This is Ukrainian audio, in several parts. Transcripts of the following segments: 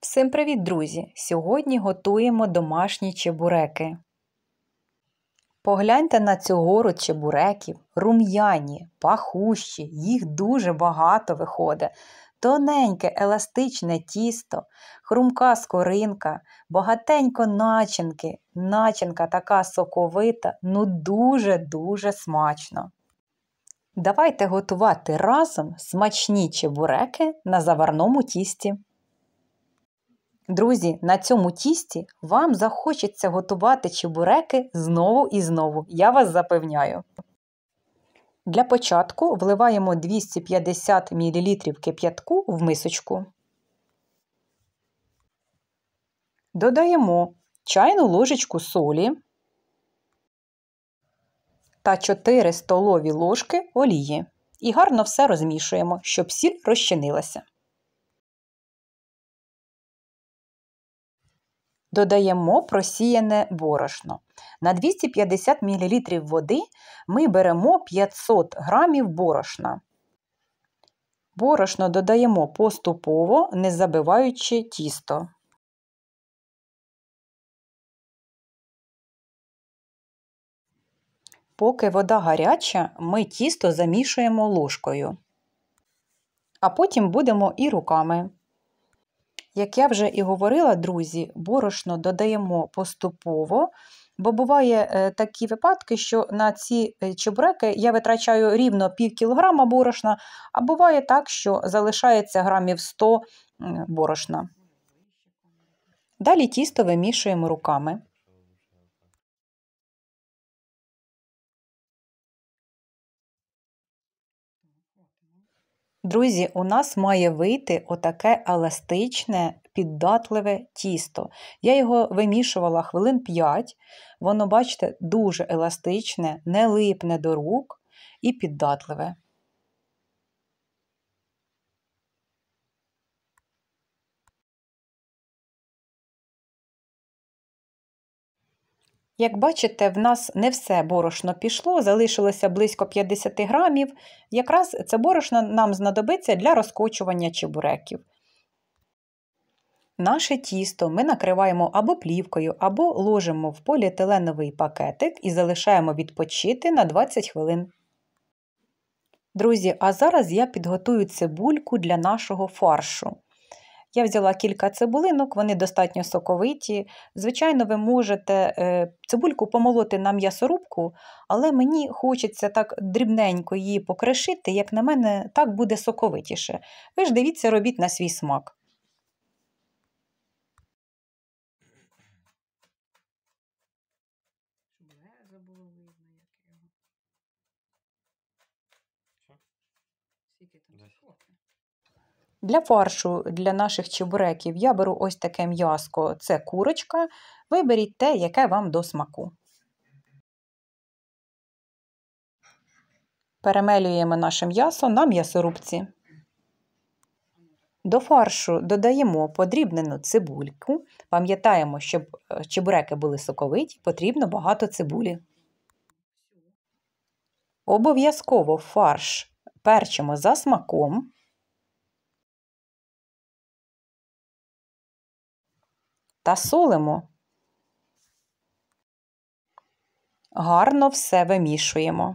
Всім привіт, друзі! Сьогодні готуємо домашні чебуреки. Погляньте на цю гору чебуреків, рум'яні, пахущі, їх дуже багато виходить. Тоненьке, еластичне тісто, хрумка скоринка, багатенько начинки. Начинка така соковита, дуже-дуже смачно. Давайте готувати разом смачні чебуреки на заварному тісті. Друзі, на цьому тісті вам захочеться готувати чебуреки знову і знову, я вас запевняю. Для початку вливаємо 250 мл кип'ятку в мисочку. Додаємо чайну ложечку солі та 4 столові ложки олії. І гарно все розмішуємо, щоб сіль розчинилася. Додаємо просіяне борошно. На 250 мл води ми беремо 500 г борошна. Борошно додаємо поступово, не забиваючи тісто. Поки вода гаряча, ми тісто замішуємо ложкою. А потім будемо і руками. Як я вже і говорила, друзі, борошно додаємо поступово, бо буває такі випадки, що на ці чебуреки я витрачаю рівно пів кілограма борошна, а буває так, що залишається грамів 100 борошна. Далі тісто вимішуємо руками. Друзі, у нас має вийти отаке еластичне, піддатливе тісто. Я його вимішувала хвилин 5. Воно, бачите, дуже еластичне, не липне до рук і піддатливе. Як бачите, в нас не все борошно пішло, залишилося близько 50 грамів. Якраз це борошно нам знадобиться для розкочування чебуреків. Наше тісто ми накриваємо або плівкою, або ложимо в поліетиленовий пакетик і залишаємо відпочити на 20 хвилин. Друзі, а зараз я підготую цибульку для нашого фаршу. Я взяла кілька цибулинок, вони достатньо соковиті. Звичайно, ви можете цибульку помолоти на м'ясорубку, але мені хочеться так дрібненько її покришити, як на мене, так буде соковитіше. Ви ж дивіться, робіть на свій смак. Для фаршу, для наших чебуреків я беру ось таке м'яско, це курочка. Виберіть те, яке вам до смаку. Перемелюємо наше м'ясо на м'ясорубці. До фаршу додаємо подрібнену цибульку. Пам'ятаємо, щоб чебуреки були соковиті, потрібно багато цибулі. Обов'язково фарш перчимо за смаком. Та солимо. Гарно все вимішуємо.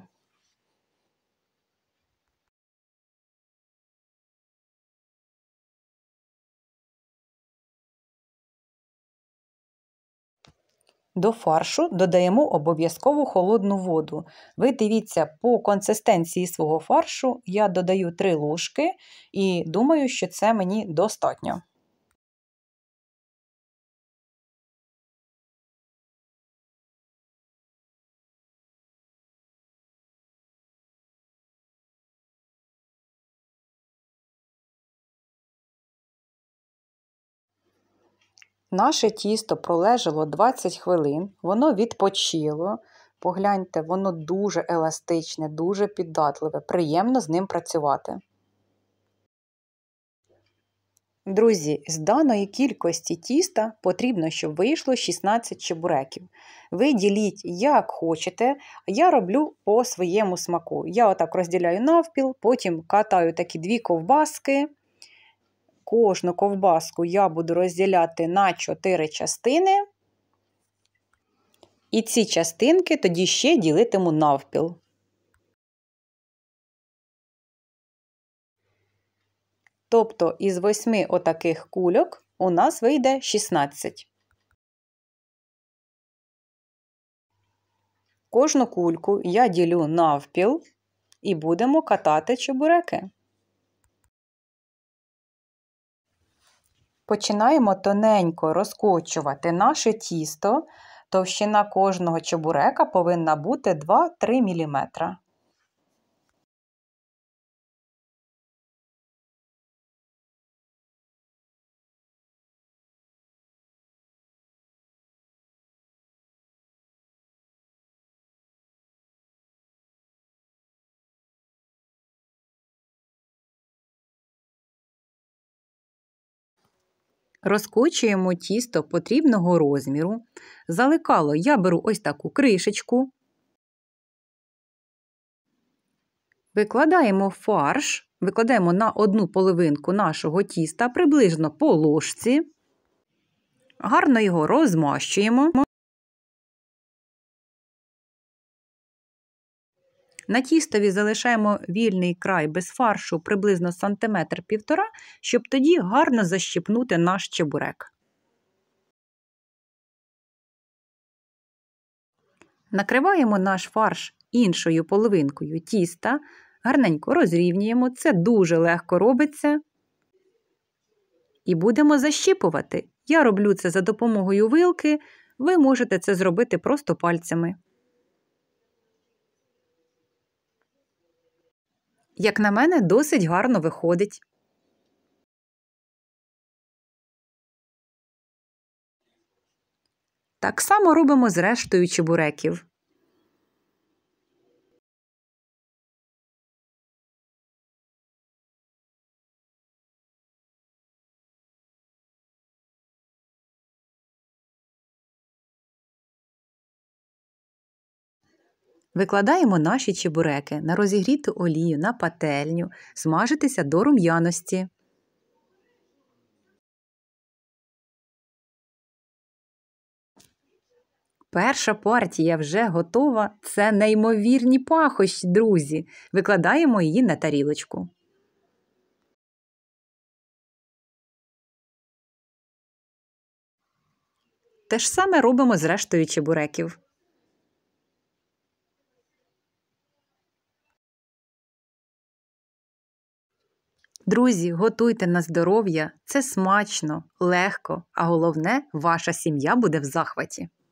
До фаршу додаємо обов'язково холодну воду. Ви дивіться, по консистенції свого фаршу я додаю 3 ложки і думаю, що це мені достатньо. Наше тісто пролежало 20 хвилин, воно відпочило. Погляньте, воно дуже еластичне, дуже піддатливе, приємно з ним працювати. Друзі, з даної кількості тіста потрібно, щоб вийшло 16 чебуреків. Ви діліть як хочете, я роблю по своєму смаку. Я отак розділяю навпіл, потім катаю такі 2 ковбаски, кожну ковбаску я буду розділяти на 4 частини. І ці частинки тоді ще ділитиму навпіл. Тобто із 8 отаких кульок у нас вийде 16. Кожну кульку я ділю навпіл і будемо катати чебуреки. Починаємо тоненько розкочувати наше тісто. Товщина кожного чебурека повинна бути 2-3 мм. Розкочуємо тісто потрібного розміру. За лекало я беру ось таку кришечку. Викладаємо фарш, викладаємо на одну половинку нашого тіста приблизно по ложці. Гарно його розмащуємо. На тістові залишаємо вільний край без фаршу приблизно 1–1,5 см, щоб тоді гарно защіпнути наш чебурек. Накриваємо наш фарш іншою половинкою тіста, гарненько розрівнюємо, це дуже легко робиться. І будемо защіпувати. Я роблю це за допомогою вилки, ви можете це зробити просто пальцями. Як на мене, досить гарно виходить. Так само робимо з рештою чебуреків. Викладаємо наші чебуреки на розігріту олію на пательню, смажитися до рум'яності. Перша партія вже готова. Це неймовірні пахощі, друзі. Викладаємо її на тарілочку. Те ж саме робимо з рештою чебуреків. Друзі, готуйте на здоров'я, це смачно, легко, а головне, ваша сім'я буде в захваті.